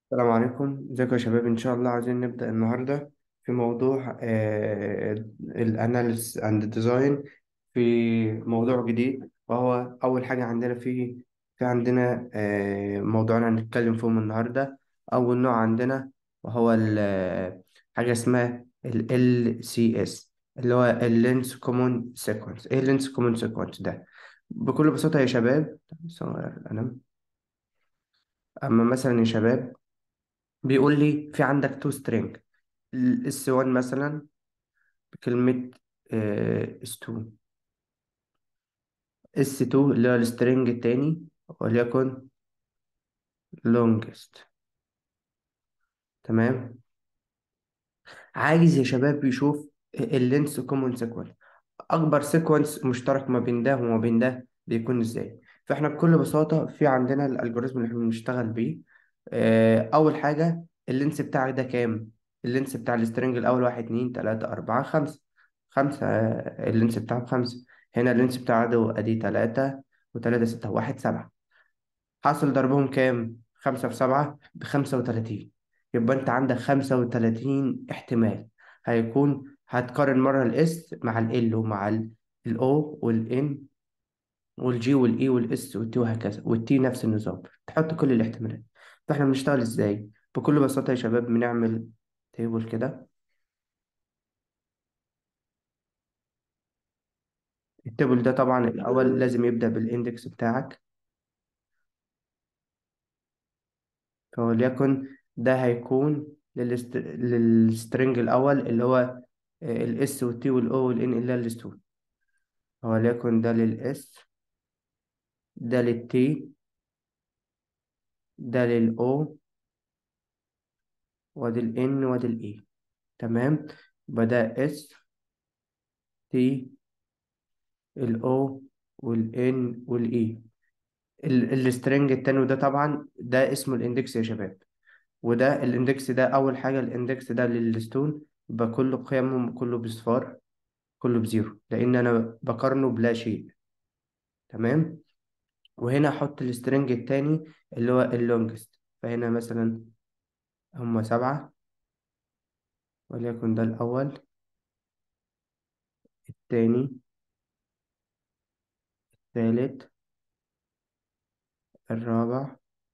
السلام عليكم، ازيكم يا شباب؟ ان شاء الله عايزين نبدأ النهارده في موضوع الاناليsis اند ديزاين، في موضوع جديد. وهو اول حاجة عندنا في عندنا موضوعنا هنتكلم فيهم النهارده. اول نوع عندنا وهو حاجة اسمها ال LCS، اللي هو اللينس كومون سيكونس. ايه اللينس كومون سيكونس ده؟ بكل بساطة يا شباب، صغير القلم. اما مثلا يا شباب، بيقول لي في عندك تو سترينج، الاس 1 مثلا بكلمة اس 2، اس 2 اللي هو السترينج التاني، وليكن longest. تمام. عايز يا شباب يشوف اللينس كومون سيكونس، اكبر سيكونس مشترك ما بين ده وما بين ده بيكون ازاي. فاحنا بكل بساطه في عندنا الالجوريزم اللي احنا بنشتغل بيه. اول حاجه، اللينس بتاعك ده كام؟ اللينس بتاع السترنج الاول واحد اتنين تلاته اربعه خمسه. خمسه، اللينس بتاعه خمسه. هنا اللينس بتاعه ده ادي تلاته وتلاته سته واحد سبعه. حاصل ضربهم كام؟ خمسة في سبعة ب35. يبقى أنت عندك 35 احتمال هتقارن مرة الإس مع ال ومع الأو والإن والجي والإي والإس والتي وهكذا، والتي نفس النظام، تحط كل الاحتمالات. فإحنا بنشتغل إزاي؟ بكل بساطة يا شباب بنعمل تيبل كده. التيبل ده طبعا الأول لازم يبدأ بالإندكس بتاعك. فوليكن ده هيكون للسترنج الأول اللي هو الاس والتي والاو والان الا الستون. وليكن ده للاس، ده للتي، ده للاو، وادي الان وادي الاي. تمام. بدأ اس، تي، الاو، والان والاي. السترنج التاني، وده طبعا ده اسمه الاندكس يا شباب. وده الاندكس ده اول حاجه، الاندكس ده للستون يبقى كله قيمهم كله بصفار، كله بزيرو، لان انا بقارنه بلا شيء. تمام. وهنا احط السترنج التاني اللي هو اللونجست. فهنا مثلا هما سبعة، وليكن ده الأول، التاني، التالت، الرابع،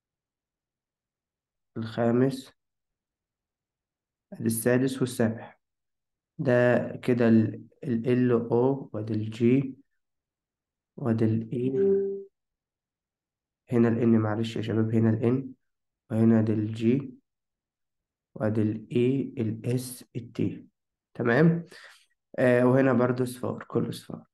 الخامس، السادس والسابع. ده كده ال O، وادي ال G، وادي ال E. هنا ال N، معلش يا شباب، هنا ال N، وهنا دي ال G، وادي ال E، ال S، ال T. تمام. وهنا برضو صفار، كله صفار.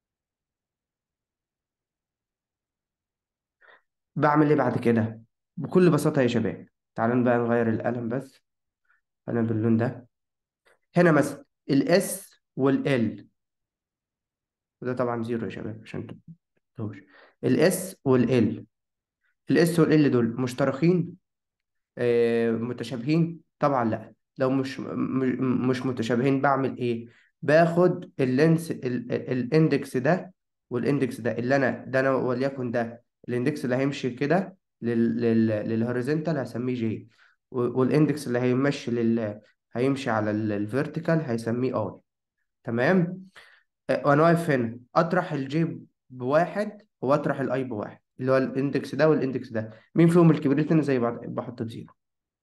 بعمل ايه بعد كده؟ بكل بساطة يا شباب، تعالوا بقى نغير القلم بس. أنا باللون ده. هنا مثلا الاس والال، وده طبعا زيرو يا شباب عشان تقولوش. الاس والال، الاس والال دول مشتركين؟ متشابهين؟ طبعا لا. لو مش متشابهين بعمل ايه؟ باخد اللينس الاندكس ده والاندكس ده اللي انا وليكن ده الاندكس اللي هيمشي كده للهوريزونتال هسميه جي، والاندكس اللي هيمشي على الفيرتيكال هيسميه اي. تمام. وانا واقف هنا اطرح الجي بواحد واطرح الاي بواحد، اللي هو الاندكس ده والاندكس ده، مين فيهم الكبير؟ الاتنين زي بعض بحط بزيرو.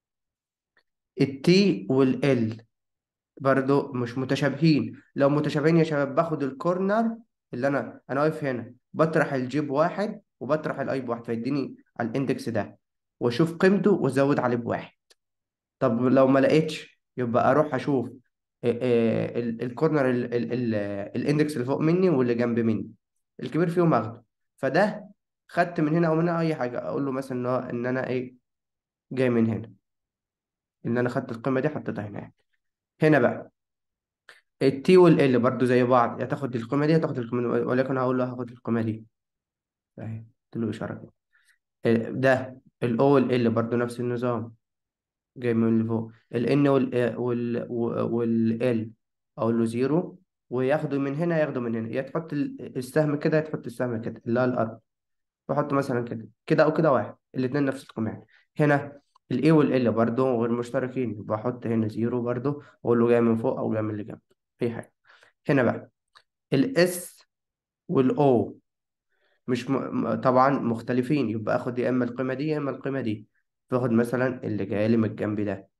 التي والال برضو مش متشابهين. لو متشابهين يا شباب باخد الكورنر اللي انا واقف هنا، بطرح الجي بواحد وبطرح الاي بواحد فيديني على الاندكس ده، واشوف قيمته وازود عليه بواحد. طب لو ما لقيتش يبقى اروح اشوف الكورنر الاندكس اللي فوق مني واللي جنب مني، الكبير فيهم اخده. فده خدت من هنا او من هنا اي حاجه، اقول له مثلا ان انا ايه، جاي من هنا، ان انا خدت القيمه دي حطيتها هنا. هنا بقى التي والال برضو زي بعض، يا تاخد القيمه دي يا تاخد القيمه دي، ولكن هقول له هاخد القيمه دي اهي، قلت له اشاره كده. ده الاو والال برضو نفس النظام، جاي من اللي فوق. ال N وال L أقول له زيرو، وياخده من هنا ياخده من هنا، يا تحط السهم كده يا تحط السهم كده اللي هو الأرض. بحط مثلا كده كده أو كده واحد، الاتنين نفس القيمة. هنا الاي والال برضه غير مشتركين، بحط هنا زيرو برضه، واقول له جاي من فوق او جاي من اللي جنب، اي حاجه. هنا بقى الاس والاو مش طبعا مختلفين، يبقى اخد يا اما القيمه دي يا اما القيمه دي. فاخد مثلا اللي جاي لي من الجنب ده.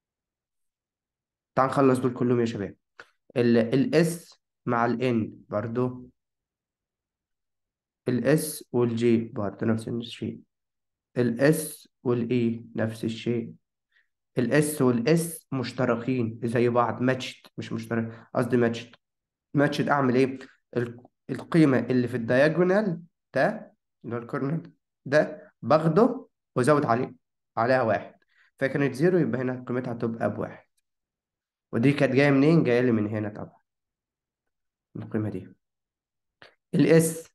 تعال نخلص دول كلهم يا شباب. الاس مع الان برضه، الاس والجي برضه نفس الشيء، الاس والاي نفس الشيء. الاس والاس مشتركين زي بعض، ماتشد مش مشترك، قصدي ماتشد. ماتشد اعمل ايه؟ القيمه اللي في الدياجونال ده، اللي هو الكورنر ده، باخده وازود عليه عليها واحد، فكانت زيرو، يبقى هنا قيمتها تبقى بواحد. ودي كانت جايه منين؟ جايه لي من هنا طبعا، من القيمه دي. الاس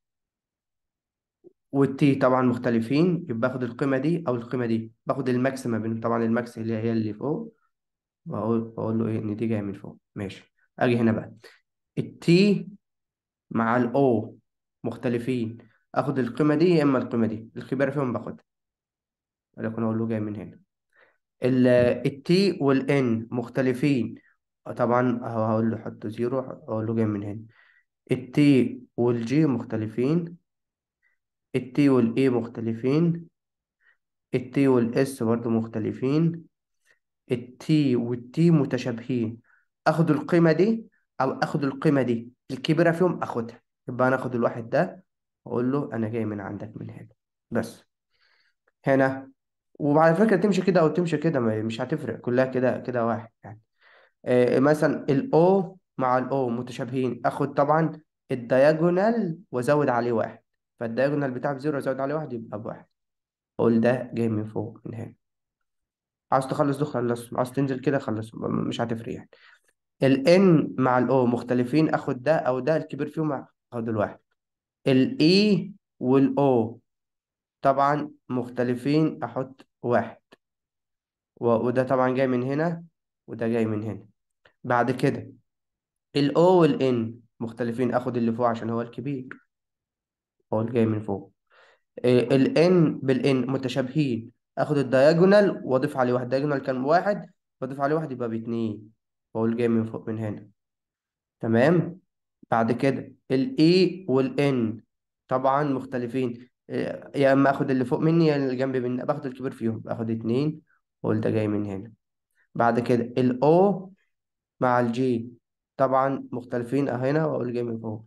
والتي طبعا مختلفين، يبقى باخد القيمه دي او القيمه دي، باخد الماكس ما بينهم، طبعا الماكس اللي هي اللي فوق، واقول له ايه؟ ان دي جايه من فوق، ماشي. اجي هنا بقى، التي مع الاو مختلفين، اخد القيمه دي يا اما القيمه دي، الكبيره فيهم باخدها، ولكن اقول له جاي من هنا. التي والان مختلفين، طبعا هقول له حط زيرو، اقول له جاي من هنا. التي والجي مختلفين، التي والاي مختلفين، التي والاس برضو مختلفين، التي والتي متشابهين، اخد القيمة دي او اخد القيمة دي، الكبيرة فيهم اخدها، يبقى انا اخد الواحد ده واقول له انا جاي من عندك من هنا بس. هنا، وبعد فكرة تمشي كده او تمشي كده، مش هتفرق، كلها كده كده واحد يعني. مثلا الاو مع الاو متشابهين، اخد طبعا الدياجونال وازود عليه واحد، فالدياجونال بتاع بزيرو ازود عليه واحد يبقى بواحد، اقول ده جاي من فوق من هنا. عاوز تخلص ده خلص، عاوز تنزل كده خلص، مش هتفرق يعني. الان مع الاو مختلفين، اخد ده او ده، الكبير فيهم اخد الواحد. الاي والاو طبعا مختلفين، احط واحد، وده طبعا جاي من هنا، وده جاي من هنا. بعد كده الاو والان مختلفين، اخد اللي فوق عشان هو الكبير، هو اللي جاي من فوق. الان بالان متشابهين، اخد الدياجونال واضيف عليه واحد، الدياجونال كان واحد، بضيف عليه واحد يبقى باتنين، هو اللي جاي من فوق من هنا. تمام. بعد كده الاي والان طبعا مختلفين، يا اما اخد اللي فوق مني يا اللي جنب مني، باخد الكبير فيهم، باخد اتنين، واقول ده جاي من هنا. بعد كده الاو مع الجي طبعا مختلفين، هنا واقول جاي من فوق.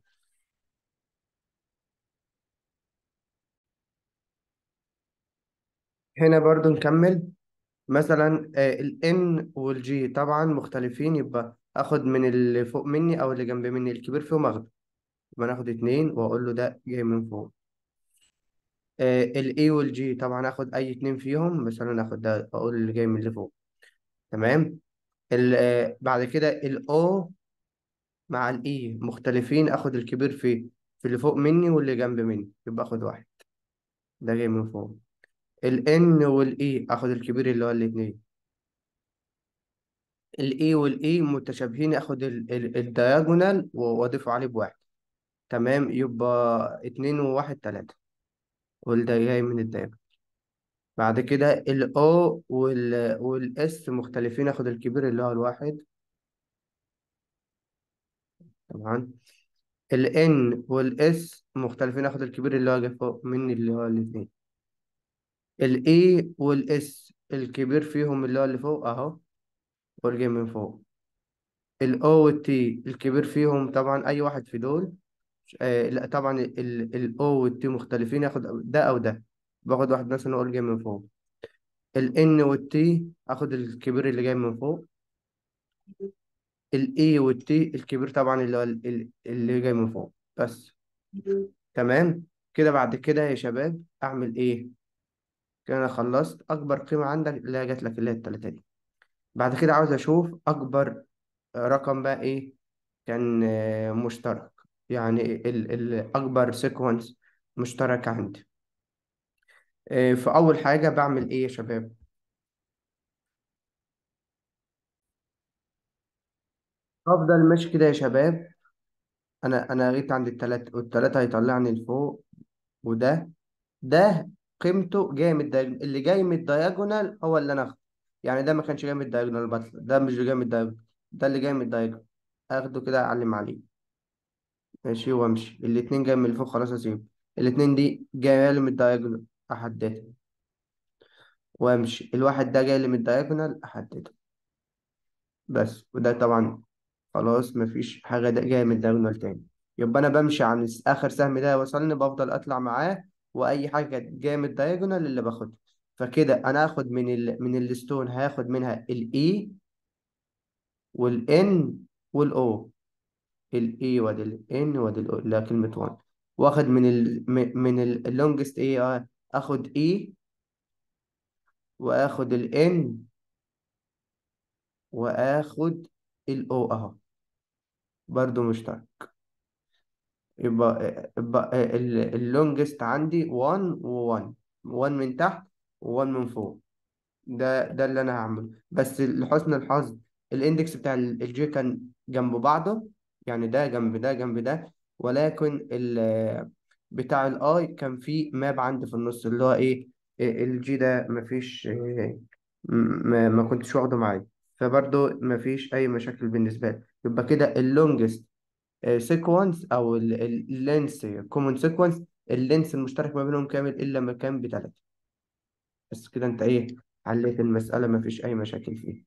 هنا برضو نكمل، مثلا الان والجي طبعا مختلفين، يبقى اخد من اللي فوق مني او اللي جنب مني، الكبير فيهم اخده، يبقى ناخد اتنين واقول له ده جاي من فوق. الاي والجي طبعا اخد اي اتنين فيهم، مثلا اخد ده اقول اللي جاي من اللي فوق. تمام. بعد كده الاو مع الاي مختلفين، اخد الكبير في اللي فوق مني واللي جنب مني، يبقى اخد واحد، ده جاي من فوق. الان والاي اخد الكبير اللي هو الاتنين. الاي والاي متشابهين، اخد الدياجونال واضيفه عليه بواحد. تمام، يبقى اتنين وواحد تلاتة، والده جاي من الدياجونال. بعد كده الاو والاس مختلفين، اخد الكبير اللي هو الواحد. طبعا الان والاس مختلفين، اخد الكبير اللي هو جاي فوق مني اللي هو الاثنين. الاي والاس الكبير فيهم اللي هو اللي فوق اهو، واللي جاي من فوق. الاو والتي الكبير فيهم طبعا اي واحد في دول. لا طبعا الاو والتي مختلفين، اخد ده او ده، باخد واحد مثلا اقول جاي من فوق. الان والتي اخد الكبير اللي جاي من فوق. الاي والتي الكبير طبعا اللي هو اللي جاي من فوق بس. تمام. كده بعد كده يا شباب اعمل ايه؟ كده انا خلصت اكبر قيمة عندك اللي هي جات لك، اللي هي التلاتة دي. بعد كده عاوز اشوف اكبر رقم بقى ايه كان مشترك، يعني اكبر سيكونس مشترك عندي. فاول حاجة بعمل ايه يا شباب؟ افضل ماشي كده يا شباب. انا جيت عند التلاتة، والتلاتة هيطلعني لفوق، وده قيمته جايه من الدايجونال، اللي جاي من الدايجونال هو اللي انا اخده. يعني ده ما كانش جاي من الدايجونال بطل، ده مش جاي من الدايجونال، ده اللي جاي من الدايجونال، اخده كده اعلم عليه. ماشي، وامشي الاتنين جاي من اللي فوق خلاص اسيبه. الاتنين دي جايه لي من الدايجونال، احددها. وامشي الواحد ده جاي لي من الدايجونال، احدده. بس وده طبعا خلاص مفيش حاجة ده جاية من الدايجونال تاني. يبقى أنا بمشي عن آخر سهم ده وصلني، بفضل أطلع معاه، وأي حاجة كانت جاية من الدايجونال اللي باخدها. فكده أنا هاخد من الستون، هاخد منها الإي والإن والأو. الإي وادي الإن وادي الأو اللي هي كلمة وان. واخد من اللونجست إيه، آخد إي، وآخد الإن، وآخد الأو أهو، برضو مشترك. يبقى اللونجست عندي 1 و1، 1 من تحت و1 من فوق. ده اللي انا هعمله، بس لحسن الحظ الاندكس بتاع الجي كان جنب بعضه، يعني ده جنب ده جنب ده. ولكن بتاع الاي كان فيه ماب عندي في النص، اللي هو ايه، الجي ده مفيش ما كنتش واخده معايا. فبرضه مفيش اي مشاكل بالنسبه لي. يبقى كده اللونجست سيكونس او اللينس كومون سيكونس، اللينس المشترك ما بينهم كامل الا ما كان بتلاتة. بس كده انت ايه، حليت المسألة، ما فيش اي مشاكل فيها.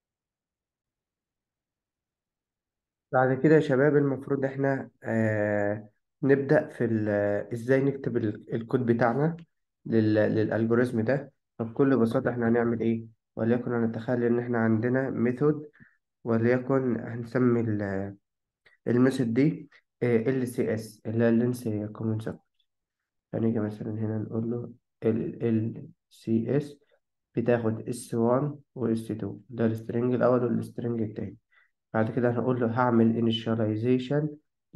بعد كده يا شباب المفروض احنا نبدأ في ازاي نكتب الكود بتاعنا للالجوريزم ده. فبكل بساطة احنا هنعمل ايه، وليكن هنتخيل ان احنا عندنا ميثود، وليكن هنسمي الميثود دي LCS اللي هي اللينس كومون. فنيجي مثلا هنا نقول له ال سي اس بتاخد اس 1 و اس 2، ده السترنج الأول والسترنج التاني. بعد كده هنقول له هعمل initialization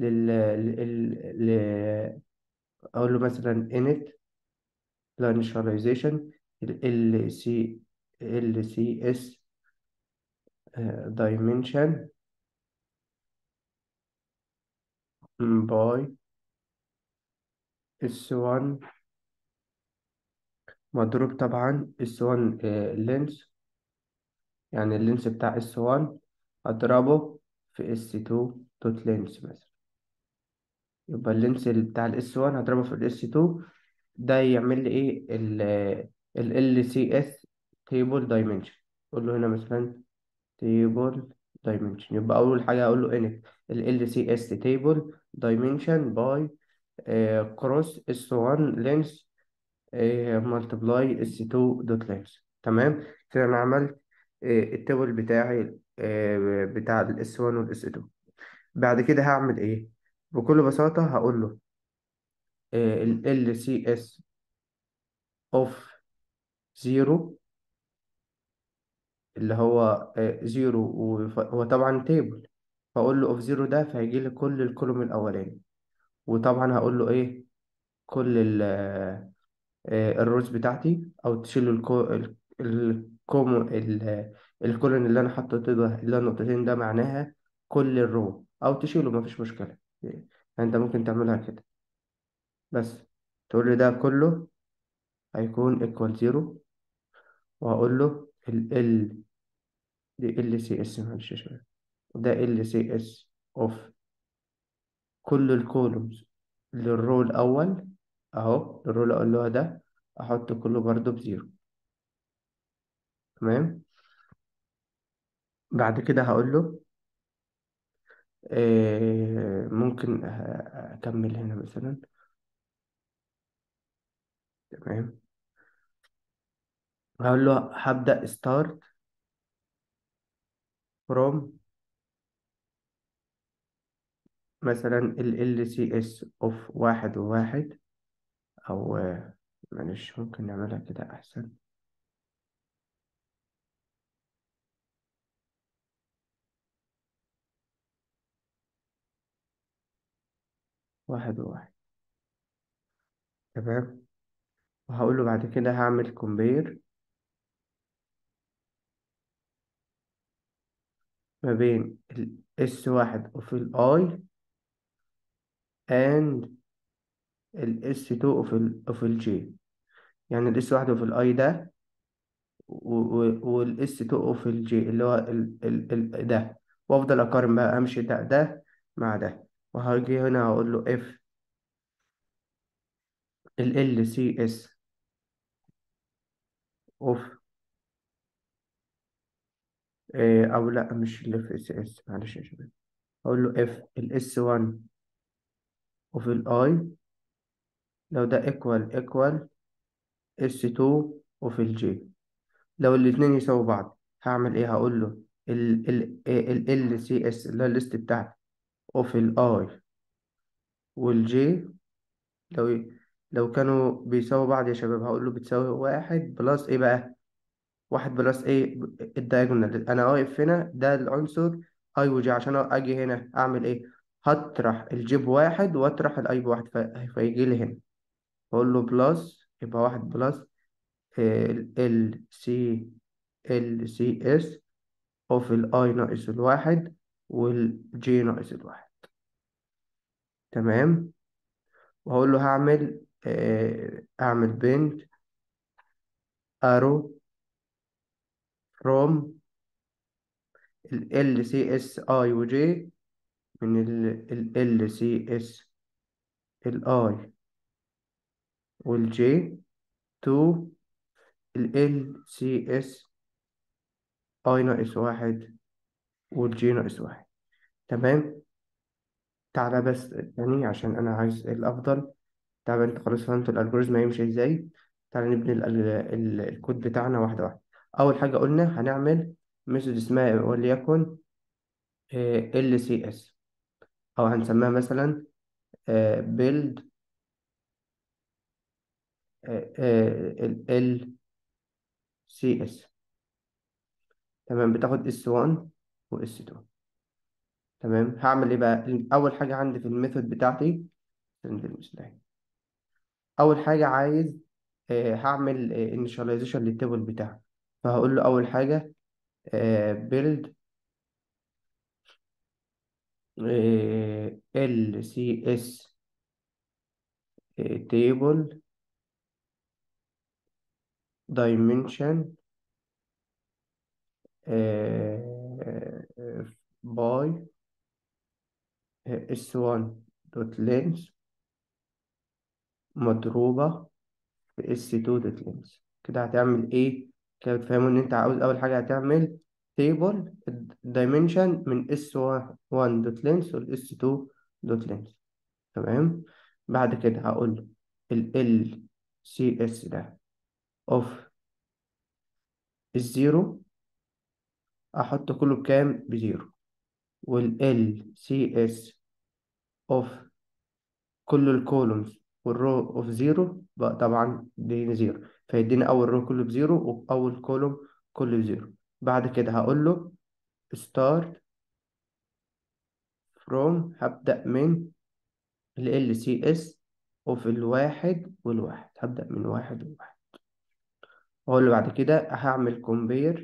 أقول له مثلا init initialization ال سي اس dimension by اس 1 مضروب طبعا اس 1 length، يعني اللينس بتاع اس 1 اضربه في اس 2 دوت لينس مثلا. يبقى اللينس اللي بتاع الاس 1 هضربه في الاس 2، ده يعمل لي ايه ال سي اس تيبل دايمنشن. اقول له هنا مثلا تيبل دايمنشن. يبقى اول حاجه اقول له انت ال سي اس تيبل دايمنشن باي كروس اس 1 لينس ملتبلاي اس 2 دوت لينس. تمام كده انا عملت التيبل بتاعي بتاع الاس 1 والاس 2. بعد كده هعمل ايه، بكل بساطة هقول له ال سي اس اوف زيرو، اللي هو زيرو، هو طبعا تيبل، فاقول له اوف زيرو ده فهيجي لي كل الكولوم الاولاني. وطبعا هقول له ايه، كل الروز بتاعتي، او تشيل الكوم الكولون اللي انا حطيته ده اللي هو النقطتين ده معناها كل الرو، او تشيله مفيش مشكلة. انت ممكن تعملها كده، بس تقول لي ده كله هيكون equal زيرو. وهقول له ال دي ال سي اس، معلش شوية، ده ال سي اس اوف كل الكولومز للرو الاول، اهو الرو الاول اللي هو ده، احط كله برضه بزيرو. تمام. بعد كده هقول له ممكن أكمل هنا مثلا. تمام. هقول له هبدأ start from مثلا ال LCS of واحد وواحد، أو معلش ممكن نعملها كده أحسن. واحد وواحد. تمام. وهقول له بعد كده هعمل compare ما بين ال S1 of ال I and ال S2 of ال J. يعني الاس واحد في الاي ده، والاس 2 في الجي اللي هو ده. وافضل اقارن بقى، امشي ده مع ده. وهاجي هنا هقول له اف ال سي اس اوف، او لا مش الاف اس اس، معلش يا شباب. هقول له اف الاس 1 اوف الاي، لو ده ايكوال اس 2 اوف الجي. لو الاتنين يساووا بعض هعمل ايه؟ هقول له ال سي اس اللي هو الليست بتاعتي اوف الاي والجي. لو لو كانوا بيساووا بعض يا شباب هقول له بتساوي واحد بلس ايه بقى؟ واحد بلس ايه؟ الدايجونال. انا واقف هنا ده العنصر اي وجي، عشان اجي هنا اعمل ايه؟ هطرح الجي بواحد واطرح الاي بواحد، فيجي لي هنا. اقول له بلس، يبقى واحد بلس ال سي اس اوف الاي ناقص الواحد والجي ناقص الواحد. تمام. وهقول له هعمل اعمل بنت ارو فروم ال سي اس اي وجي، من ال سي اس الاي والجي تو ال سي اس اي ناقص واحد والجي ناقص واحد. تمام. تعالى بس يعني عشان انا عايز الافضل. تعالى، انت خلاص فهمت الالجوريزم هيمشي ازاي. تعالى نبني الكود بتاعنا واحده واحده. اول حاجه قلنا هنعمل ميثود اسمها وليكن ال سي اس، او هنسميها مثلا build ال سي اس. تمام. بتاخد اس 1 واس 2. تمام. هعمل ايه بقى؟ اول حاجه عندي في الميثود بتاعتي سند المثال. اول حاجه عايز هعمل initialization للتيبل بتاعي. فهقول له اول حاجه build ال سي اس table dimension by اس 1 دوت length مضروبة في اس 2 دوت length. كده هتعمل ايه؟ كده بتفهموا ان انت عاوز اول حاجة هتعمل table dimension من اس 1 دوت length والاس 2 دوت length. تمام. بعد كده هقول له ال سي اس ده اوف الزيرو، احط كله بكام؟ بزيرو. وال سي اس اوف كل الكولومز والرو اوف زيرو بقى، طبعا دي زيرو، فيديني اول رو كله بزيرو واول كولوم كله بزيرو. بعد كده هقول له start from، هبدأ من ال سي اس اوف الواحد والواحد، هبدأ من واحد وواحد. واقول له بعد كده هعمل compare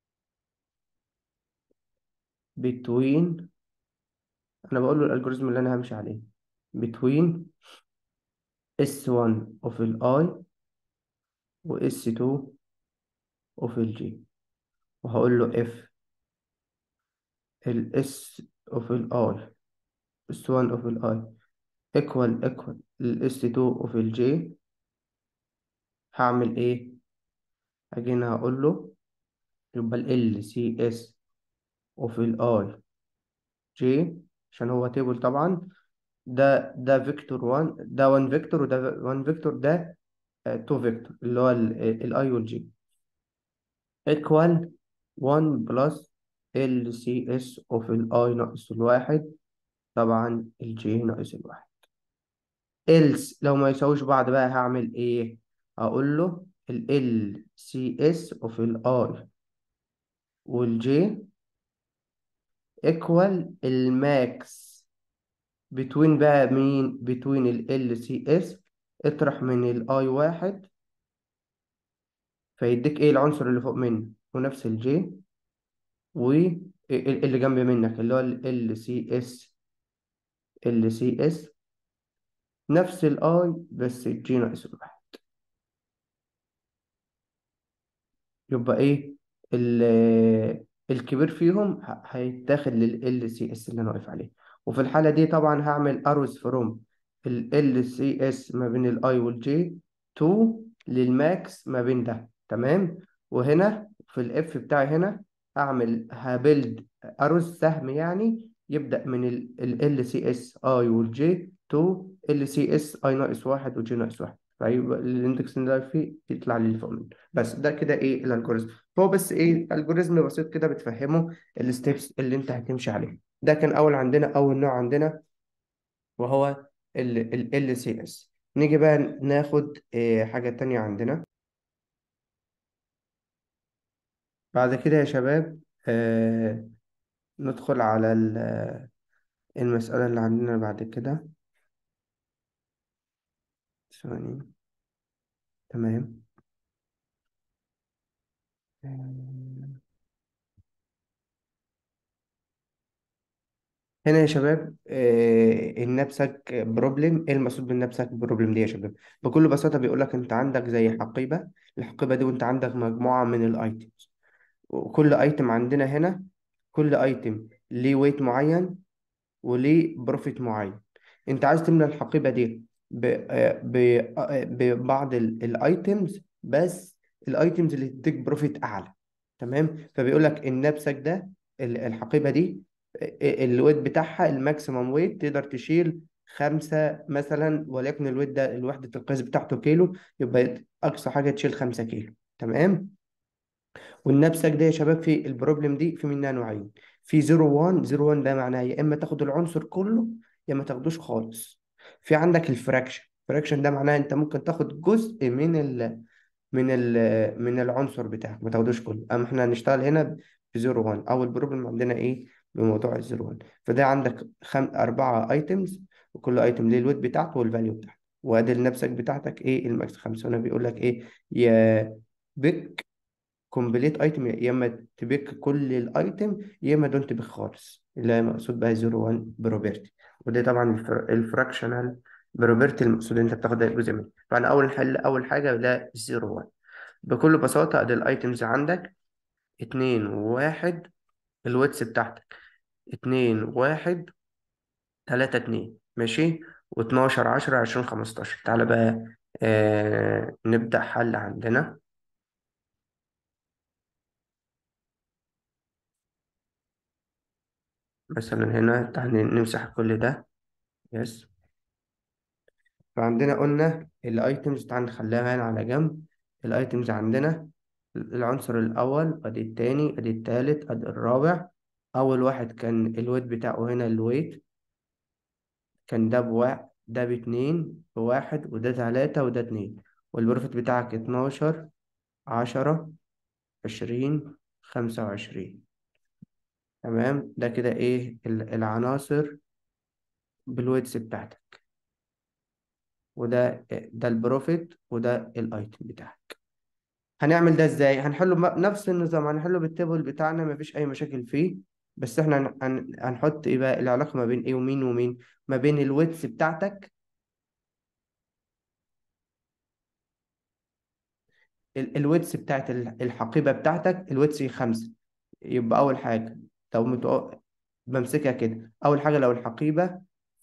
between، انا بقول له الالجوريزم اللي انا همشي عليه between اس 1 اوف الاي واس 2 اوف الجي. وهقول له if الاس اوف الاي اس 1 اوف الاي ايكوال الاس 2 اوف الجي. هعمل ايه؟ اجي هنا هقول له يبقى ال سي اس اوف الاي جي، عشان هو تيبل طبعا. ده فيكتور 1، ده 1 فيكتور، وده 1 فيكتور، ده 2 فيكتور اللي هو الاي والجي. ايكوال 1 بلس ال سي اس اوف الاي ناقص الواحد، طبعا الجي ناقص الواحد. else لو ما يساويش بعض بقى هعمل ايه؟ اقول له ال سي اس اوف الاي والجي ايكوال الماكس بتوين بقى مين؟ بتوين ال سي اس، اطرح من الاي واحد فيديك ايه؟ العنصر اللي فوق منه ونفس الجي، واللي جنب منك اللي هو ال سي اس، ال سي اس نفس الاي بس الجي ناقص الواحد. يبقى ايه الكبير فيهم هيتاخد لل LCS اللي انا واقف عليه. وفي الحالة دي طبعا هعمل اروز فروم ال LCS ما بين الاي والجي تو للماكس ما بين ده. تمام. وهنا في الاف بتاعي هنا هبلد اروز سهم، يعني يبدأ من ال LCS اي والجي تو LCS اي ناقص واحد وجي ناقص واحد، فيبقى الاندكس اللي فيه يطلع لي فوق منه. بس ده كده ايه الالجوريزم. هو بس ايه الجوريزم بسيط كده بتفهمه الستبس اللي انت هتمشي عليه. ده كان اول نوع عندنا، وهو ال LCS. نيجي بقى ناخد إيه حاجة تانية عندنا بعد كده يا شباب. ندخل على المسألة اللي عندنا بعد كده. ثواني. تمام. آه، هنا يا شباب النبسك بروبلم. ايه المقصود بالنبسك بروبلم دي يا شباب؟ بكل بساطة بيقول لك انت عندك زي حقيبة. الحقيبة دي وانت عندك مجموعة من الايتمز، وكل ايتم عندنا هنا، كل ايتم ليه ويت معين وليه بروفيت معين. انت عايز تملى الحقيبة دي ببعض الايتمز، بس الايتمز اللي تديك بروفيت اعلى. تمام. فبيقول لك النبسك ده الحقيبة دي الويت بتاعها الماكسيمم ويت تقدر تشيل 5 مثلا، وليكن الويت ده الوحدة القياس بتاعته كيلو، يبقى أقصى حاجة تشيل 5 كيلو. تمام. والنبسك ده يا شباب في البروبلم دي في منها نوعين. في 0 1. 0 1 ده معناه يا اما تاخد العنصر كله يا ما تاخدوش خالص. في عندك الفراكشن. الفراكشن ده معناه انت ممكن تاخد جزء من العنصر بتاعك، ما تاخدوش كله. اما احنا هنشتغل هنا ب 0 1. اول بروبلم عندنا ايه بموضوع ال 0 1. فده عندك 4 ايتمز، وكل ايتم ليه الويت بتاعته والفاليو بتاعته. وادي النبسك بتاعتك ايه الماكس 5. هنا بيقول لك ايه يا بيك كومبليت ايتم، يا اما تبيك كل الايتم يا اما دونت تبيك خالص، اللي هي مقصود بها 0 1 بروبرتي. ودي طبعا الفراكشنال بروبرتي المقصود انت بتاخد جزء منه. فانا اول حاجه ده 0 1. بكل بساطه ادي الايتمز عندك 2 و1. الويتس بتاعتك 2 1 3 2 ماشي، و12 10 20 15. تعالى بقى نبدأ حل عندنا. مثلا هنا تعالى نمسح كل ده. يس. فعندنا قلنا الايتمز، تعال نخليها هنا على جنب. الايتمز عندنا العنصر الاول ادي التاني ادي التالت ادي الرابع. اول واحد كان الويت بتاعه هنا الويت كان ده بواحد، ده باتنين بواحد، وده تلاتة وده اتنين. والبروفيت بتاعك 12 10 20 25. تمام. ده كده ايه العناصر بالويتس بتاعتك. ده البروفيت وده الايتم بتاعك. هنعمل ده ازاي؟ هنحله نفس النظام، هنحله بالتيبل بتاعنا مفيش اي مشاكل فيه. بس احنا هنحط ايه بقى العلاقة ما بين ايه ومين ومين؟ ما بين الويتس بتاعتك. الويتس بتاعت الحقيبة بتاعتك الويتس 5. يبقى اول حاجة لو بمسكها كده، اول حاجة لو الحقيبة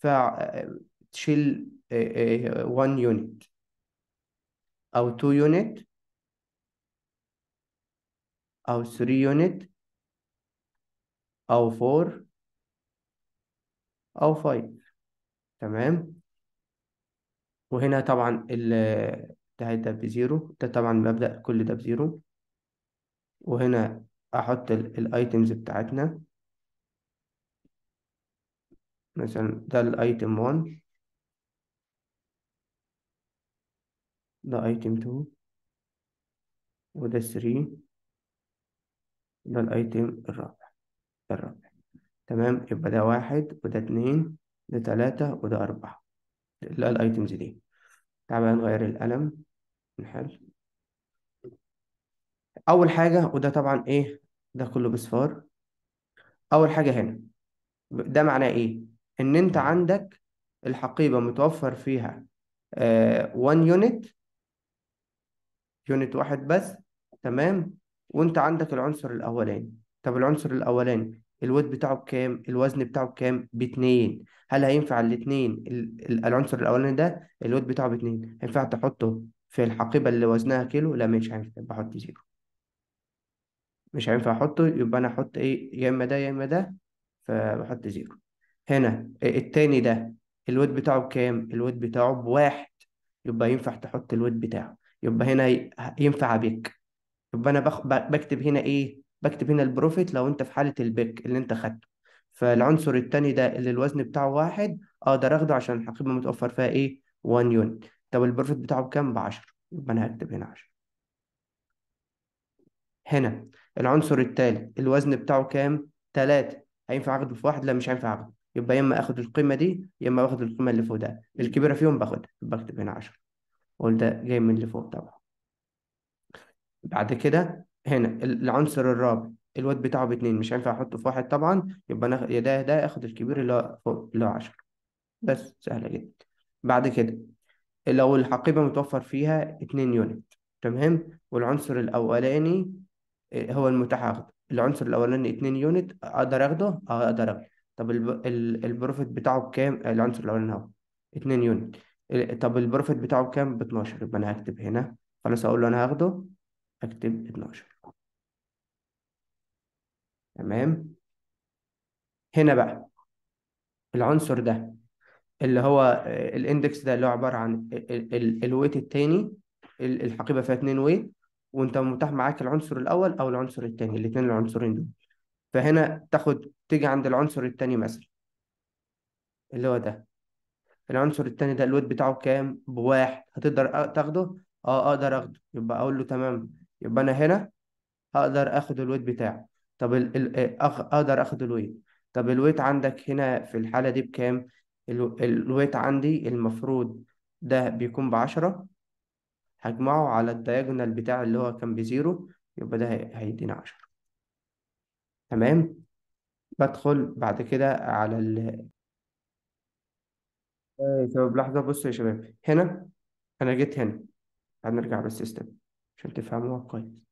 تشيل 1 يونت او 2 يونت او 3 يونت او 4 او 5. تمام. وهنا طبعا ده بزيرو، ده طبعا مبدأ كل ده بزيرو. وهنا أحط الايتمز بتاعتنا. مثلا ده الايتم 1، ده ايتم 2، وده 3، ده الايتم الرابع. تمام. يبقى ده واحد وده اتنين، ده تلاتة وده أربعة. لا الايتمز دي. تعال بقى نغير القلم نحل. أول حاجة وده طبعا إيه ده كله بصفار. أول حاجة هنا ده معناه إيه؟ إن أنت عندك الحقيبة متوفر فيها 1 يونت، يونت واحد بس. تمام. وانت عندك العنصر الاولاني. طب العنصر الاولاني الويت بتاعه بكام؟ الوزن بتاعه بكام؟ باتنين. هل هينفع الاتنين العنصر الاولاني ده الويت بتاعه باتنين ينفع تحطه في الحقيبة اللي وزنها كيلو؟ لا مش هينفع، يبقى احط زيرو. مش هينفع احطه، يبقى انا احط ايه؟ يا اما ده يا اما ده، فبحط زيرو. هنا التاني ده الويت بتاعه بكام؟ الويت بتاعه بواحد، يبقى ينفع تحط الويت بتاعه. يبقى هنا ينفع بيك. يبقى انا بكتب هنا ايه؟ بكتب هنا البروفيت لو انت في حالة البيك اللي انت خدته. فالعنصر التاني ده اللي الوزن بتاعه واحد اقدر اخده عشان الحقيبة متوفر فيها ايه؟ 1 يونت. طب البروفيت بتاعه بكام؟ ب 10، يبقى انا هكتب هنا 10. هنا العنصر التالت الوزن بتاعه كام؟ 3. هينفع اخده في واحد؟ لا مش هينفع اخده، يبقى يا اما اخد القيمة دي يا اما باخد القيمة اللي فوق ده، الكبيرة فيهم باخدها، يبقى اكتب هنا 10. اقول ده جاي من اللي فوق طبعا. بعد كده هنا العنصر الرابع الواد بتاعه باتنين، مش هينفع احطه في واحد طبعا، يبقى انا يا ده يا ده اخد الكبير اللي هو فوق اللي هو 10. بس سهلة جدا. بعد كده لو الحقيبة متوفر فيها 2 يونت، تمام، والعنصر الأولاني هو المتاح أخده. العنصر الأولاني 2 يونت أقدر أخده؟ أقدر أخده. طب البروفيت بتاعه بكام؟ العنصر الأولاني أهو 2 يونت. طب البروفيت بتاعه بكام؟ ب 12، يبقى أنا هكتب هنا خلاص، أقول له أنا هاخده، أكتب 12. تمام. هنا بقى العنصر ده اللي هو الاندكس ده اللي هو عبارة عن الويت التاني. الحقيبة فيها 2 ويت، وانت متاح معاك العنصر الاول او العنصر التاني، الاثنين العنصرين دول. فهنا تيجي عند العنصر التاني مثلا اللي هو ده. العنصر التاني ده الويت بتاعه كام؟ بواحد. هتقدر تاخده؟ اه اقدر اخده، يبقى اقول له تمام. يبقى انا هنا هقدر اخد الويت بتاعه. طب اقدر اخد الويت. طب الويت عندك هنا في الحالة دي بكام؟ الويت عندي المفروض ده بيكون ب10، هجمعه على الدياجونال بتاع اللي هو كان بزيرو، يبقى ده هيدينا 10. تمام. بدخل بعد كده على شباب لحظة، بصوا يا شباب هنا. أنا جيت هنا، هنرجع بالسيستم عشان تفهموها كويس.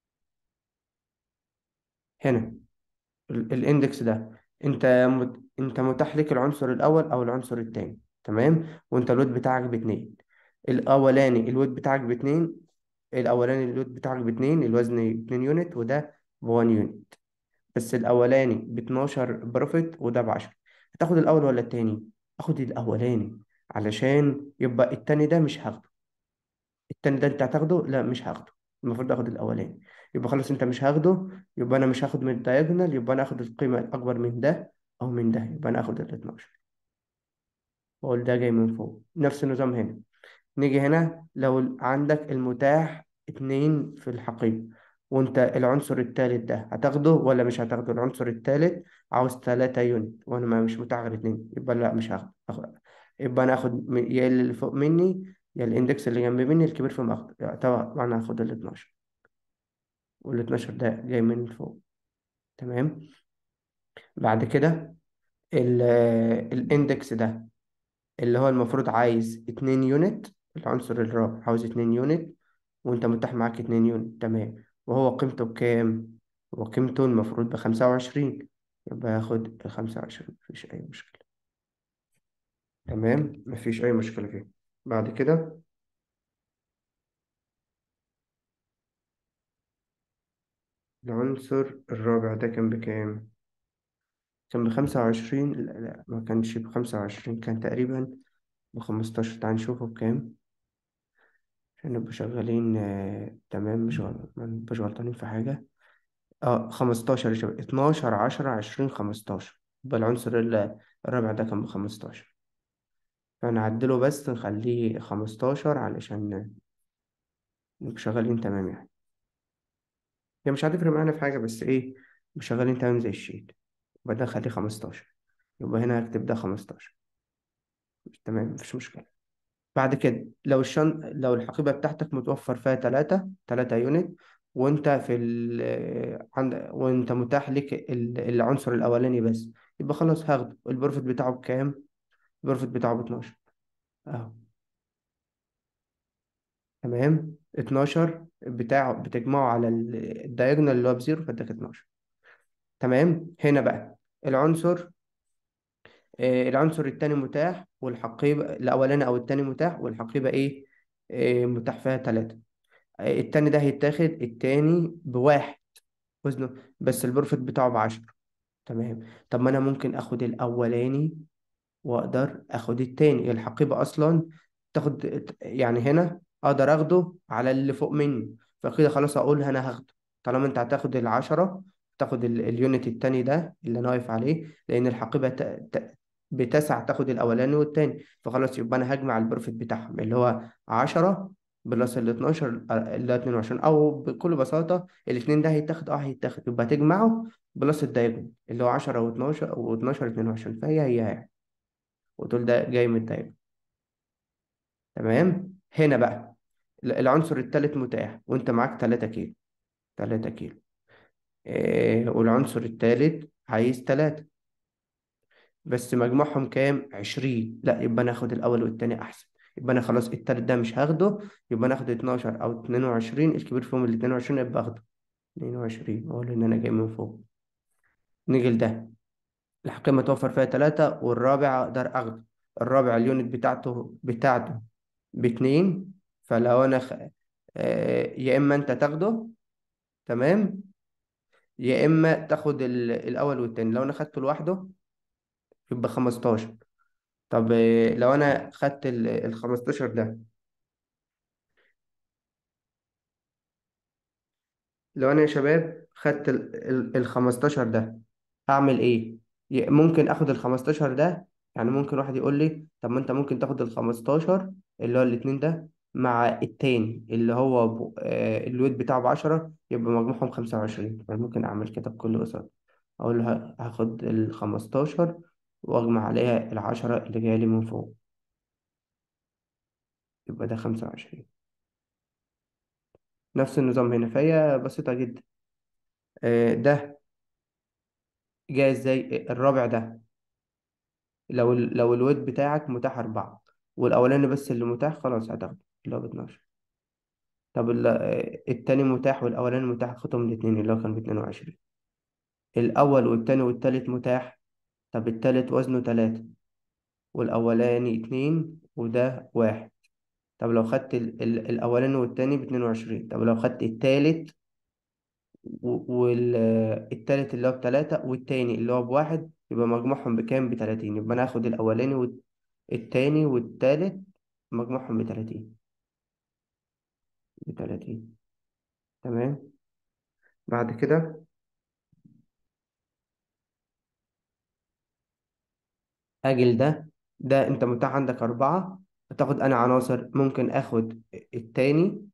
هنا الاندكس ده انت متاح لك العنصر الاول او العنصر الثاني، تمام، وانت اللود بتاعك باتنين. الاولاني اللود بتاعك باتنين، الاولاني اللود بتاعك باتنين، الوزن 2 يونت وده ب1 يونت. بس الاولاني ب 12 بروفيت وده ب10. هتاخد الاول ولا التاني؟ اخد الاولاني علشان يبقى التاني ده مش هاخده. التاني ده انت هتاخده؟ لا مش هاخده، المفروض اخد الاولاني. يبقى خلاص انت مش هاخده، يبقى انا مش هاخد من الدايجونال، يبقى انا اخد القيمه الاكبر من ده او من ده، يبقى انا اخد ال 12. واقول ده جاي من فوق. نفس النظام هنا. نيجي هنا لو عندك المتاح 2 في الحقيبه، وانت العنصر التالت ده هتاخده ولا مش هتاخده؟ العنصر التالت عاوز 3 يونت وانا ما مش متاح غير 2، يبقى لا مش هاخده. يبقى انا اخد يا اللي فوق مني يا الاندكس اللي جنب مني الكبير فيهم اخده، يعني طبعا انا هاخد ال 12، وال 12 ده جاي من فوق. تمام. بعد كده الاندكس ده اللي هو المفروض عايز 2 يونت، العنصر الرابع عاوز 2 يونت، وانت متاح معاك 2 يونت، تمام، وهو قيمته بكام؟ وقيمته المفروض ب25، يبقى هاخد ال25، مفيش أي مشكلة. تمام، مفيش أي مشكلة فيه. بعد كده العنصر الرابع ده كان بكام؟ كان ب25، لا لا ما كانش ب25، كان تقريبا ب15. تعال نشوفه بكام عشان نبقى شغالين تمام، ما نبقاش غلطانين في حاجة. اه 15 يا شباب، 12 10 20 15، يبقى العنصر الرابع ده كان ب15. فنعدله بس نخليه 15 علشان نبقى شغالين تمام يعني. هي مش هتفرق معانا في حاجة، بس ايه، مش شغالين تمام زي الشيت. يبقى ده خليه 15، يبقى هنا هكتب ده 15. تمام مفيش مشكلة. بعد كده لو الحقيبة بتاعتك متوفر فيها 3 يونت، وانت وانت متاح لك العنصر الاولاني بس، يبقى خلاص هاخده. البروفيت بتاعه بكام؟ البروفيت بتاعه ب 12 اهو. تمام. 12 بتجمعه على الدايجونال اللي هو بزيرو فاداك 12. تمام. هنا بقى العنصر، العنصر التاني متاح والحقيبة الأولاني أو التاني متاح والحقيبة إيه؟ متاح فيها تلاتة. التاني ده هيتاخد التاني بواحد وزنه، بس البروفيت بتاعه بعشرة. تمام. طب ما أنا ممكن آخد الأولاني واقدر اخد التاني. الحقيبة اصلا تاخد، يعني هنا اقدر اخده على اللي فوق مني، فكده خلاص اقول انا هاخده. طالما انت هتاخد العشرة، تاخد اليونت التاني ده اللي انا واقف عليه، لان الحقيبة بتسع تاخد الاولاني والتاني، فخلاص يبقى انا هجمع البروفيت بتاعهم اللي هو 10 بلس ال 12 اللي هو 22، او بكل بساطة الاتنين ده هيتاخد هيتاخد، يبقى تجمعه بلس الدايجون اللي هو 10 و12 و12 22، فهي يعني، وتقول ده جاي من الدايرة. تمام. هنا بقى العنصر التالت متاح وانت معاك 3 كيلو، 3 كيلو، والعنصر التالت عايز 3، بس مجموعهم كام؟ 20. لا، يبقى انا اخد الاول والتاني احسن. يبقى انا خلاص التالت ده مش هاخده، يبقى انا اخد 12 او 22، الكبير فيهم ال 22 يبقى اخده 22، اقول ان انا جاي من فوق. نيجي لده، الحقيقة توفر فيها 3 والرابع أقدر أخده. الرابع اليونت بتاعته باتنين، فلو أنا يا إما أنت تاخده، تمام، يا إما تاخد الأول والتاني. لو أنا خدته لوحده يبقى 15. طب لو أنا خدت ال 15 ده، لو انا يا شباب خدت ال 15 ده هعمل ايه؟ ممكن اخد ال 15 ده، يعني ممكن واحد يقول لي طب ما انت ممكن تاخد ال 15 اللي هو الاتنين ده مع التاني اللي هو الويت بتاعه ب 10، يبقى مجموعهم 25. انا ممكن اعمل كده بكل بساطة، اقول له هاخد ال 15 واجمع عليها ال 10 اللي جايه لي من فوق، يبقى ده 25. نفس النظام هنا، فهي بسيطة جدا. ده جاي ازاي؟ الرابع ده لو الويت بتاعك متاح أربعة والأولاني بس اللي متاح، خلاص هتاخده اللي هو ب12. طب التاني متاح والأولاني متاح، خدهم الاتنين اللي هو كان ب22. الأول والتاني والتالت متاح، طب التالت وزنه 3 والأولاني 2 وده 1. طب لو خدت الأولاني والتاني ب22، طب لو خدت التالت والتالت اللي هو ب3 والتاني اللي هو ب1، يبقى مجموعهم بكام؟ ب30. يبقى أنا هاخد الأولاني والتاني والتالت مجموعهم ب30. تمام. بعد كده أجل ده أنت متاح عندك 4، هتاخد أنا عناصر ممكن آخد التاني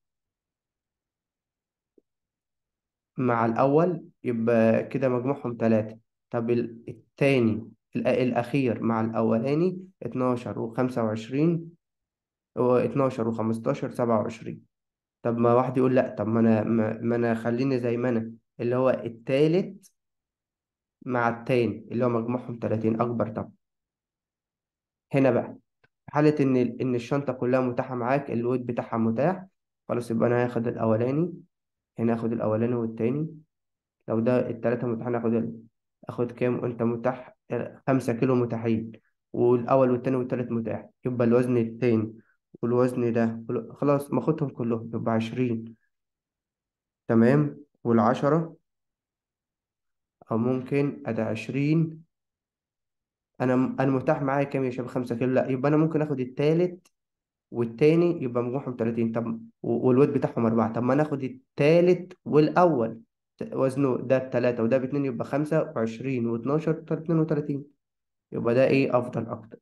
مع الأول، يبقى كده مجموعهم 3. طب التاني الأخير مع الأولاني 12 و25 و12 و15 27. طب ما واحد يقول لأ، طب ما أنا خليني زي ما أنا، اللي هو التالت مع التاني اللي هو مجموعهم 30 أكبر. طب هنا بقى في حالة إن الشنطة كلها متاحة معاك، الويت بتاعها متاح، خلاص يبقى أنا هاخد الأولاني. هنا هاخد الأولاني والتاني. لو ده التلاتة متاحين آخد كام؟ وأنت متاح 5 كيلو متاحين، والأول والتاني والتالت متاح، يبقى الوزن التاني والوزن ده خلاص ما أخدهم كلهم يبقى 20. تمام. والعشرة، أو ممكن أدي 20. أنا متاح معايا كام يا شباب؟ 5 كيلو. لأ، يبقى أنا ممكن آخد التالت والتاني يبقى مجموعهم 30. طب والويت بتاعهم 4، طب ما ناخد التالت والأول وزنه ده ب3 وده ب2، يبقى 25 و12 32. يبقى ده إيه أفضل أكتر.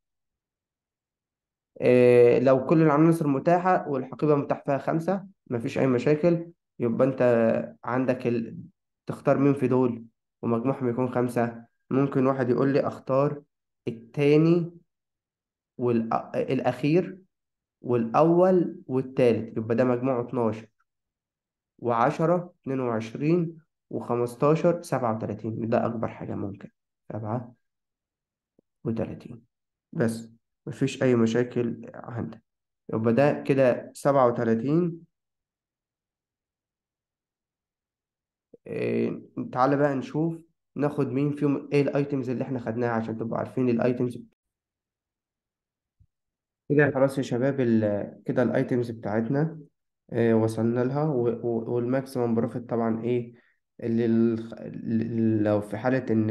لو كل العناصر متاحة والحقيبة متاح فيها 5 مفيش أي مشاكل، يبقى أنت عندك تختار مين في دول ومجموعهم يكون 5. ممكن واحد يقول لي أختار التاني والأخير والأول والتالت، يبقى ده مجموعه 12 و10 22 و15 37. ده أكبر حاجة ممكن 37. بس مفيش أي مشاكل عندك. يبقى ده كده 37. تعالى بقى نشوف ناخد مين فيهم، ايه الايتمز اللي احنا خدناها عشان تبقوا عارفين الايتمز. كده خلاص يا شباب، كده الايتمز بتاعتنا وصلنا لها، والماكسيمم بروفيت طبعا ايه، لو في حالة ان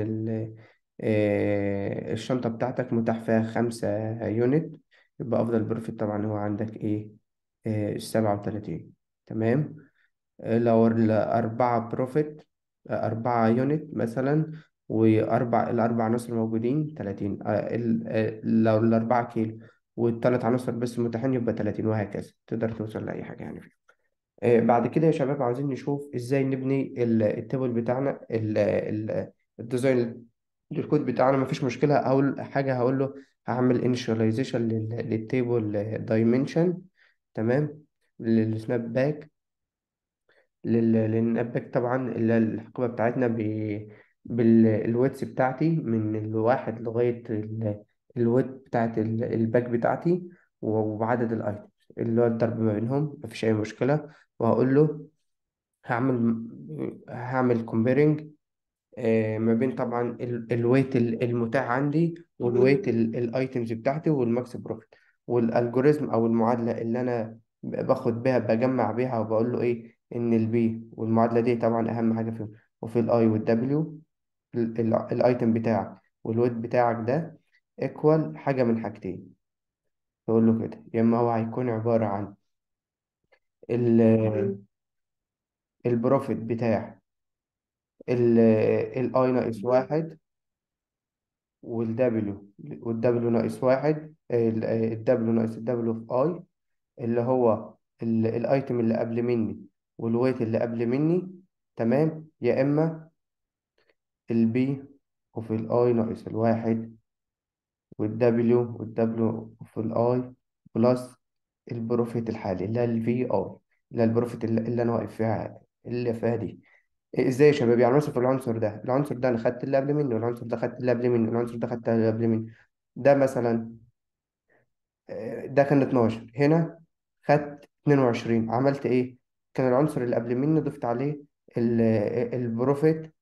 الشنطة بتاعتك متاح فيها 5 يونت، يبقى افضل بروفيت طبعا هو عندك ايه، 37. تمام. لو الأربعة بروفيت، 4 يونت مثلا، الأربع عناصر موجودين 30. لو الأربعة كيلو والتلات عناصر بس متاحين يبقى 30، وهكذا تقدر توصل لأي حاجة يعني فيه. بعد كده يا شباب عاوزين نشوف ازاي نبني التيبل بتاعنا، الديزاين للكود بتاعنا. مفيش مشكلة، أول حاجة هقول له هعمل انيشاليزيشن للتيبل دايمنشن. تمام. للسناب باك، للنبات طبعا، اللي هي الحقيبة بتاعتنا بالويتس بتاعتي من الواحد لغاية الويت بتاعت الباك بتاعتي، وبعدد الايتمز اللي هو الضرب ما بينهم، مفيش أي مشكلة. وهقول له هعمل هعمل كومبيرنج ما بين طبعا الويت المتاح عندي، والويت الايتمز بتاعتي، والماكس بروفيت، والالجوريزم او المعادله اللي انا باخد بيها، بجمع بيها، وبقول له ايه ان البي، والمعادله دي طبعا اهم حاجه فيهم. وفي الاي والدبليو، الايتم بتاعك والويت بتاعك ده ايكوال حاجه من حاجتين. تقول له كده، يا اما هو هيكون عباره عن البروفيت بتاع الاي ناقص واحد، والدبليو ناقص واحد، الدبليو ناقص الدبليو في اي، اللي هو الايتم اللي قبل مني والويت اللي قبل مني. تمام. يا اما البي وفي الاي ناقص الواحد، والدبليو في الاي، بلس البروفيت الحالي اللي هي الفي اي، اللي هي البروفيت اللي انا واقف فيها، اللي فيها دي. ازاي يا شباب؟ يعني مثلا في العنصر ده انا خدت اللي قبل مني، والعنصر ده خدت اللي قبل مني، والعنصر ده خدت اللي قبل مني. ده مثلا ده كان 12، هنا خدت 22. عملت ايه؟ كان العنصر اللي قبل مني ضفت عليه البروفيت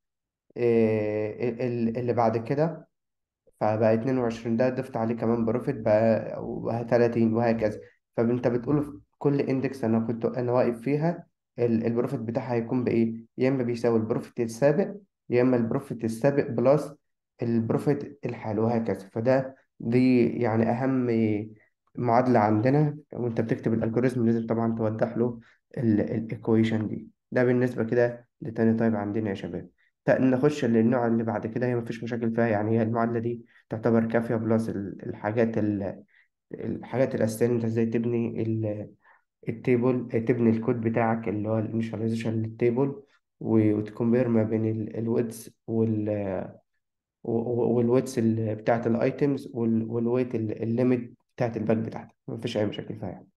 اللي بعد كده، فبقى 22. ده ضفت عليه كمان بروفيت بقى 30، وهكذا. فانت بتقول في كل اندكس انا واقف فيها، البروفيت بتاعها هيكون بايه؟ يا اما بيساوي البروفيت السابق، يا اما البروفيت السابق بلس البروفيت الحالي، وهكذا. دي يعني اهم معادلة عندنا، وانت بتكتب الالجوريزم لازم طبعا توضح له الايكويشن دي. ده بالنسبة كده لتاني طيب عندنا يا شباب. نخش للنوع اللي بعد كده، هي مفيش مشاكل فيها يعني، هي المعادلة دي تعتبر كافية، بلس الحاجات الأساسية إن أنت إزاي تبني التيبل، تبني الكود بتاعك اللي هو الانيشاليزيشن للتيبل، وتكمبير ما بين الويتس والويتس بتاعت الايتمز، والويت الليميت بتاعت الباك بتاعتك. مفيش أي مشاكل فيها يعني.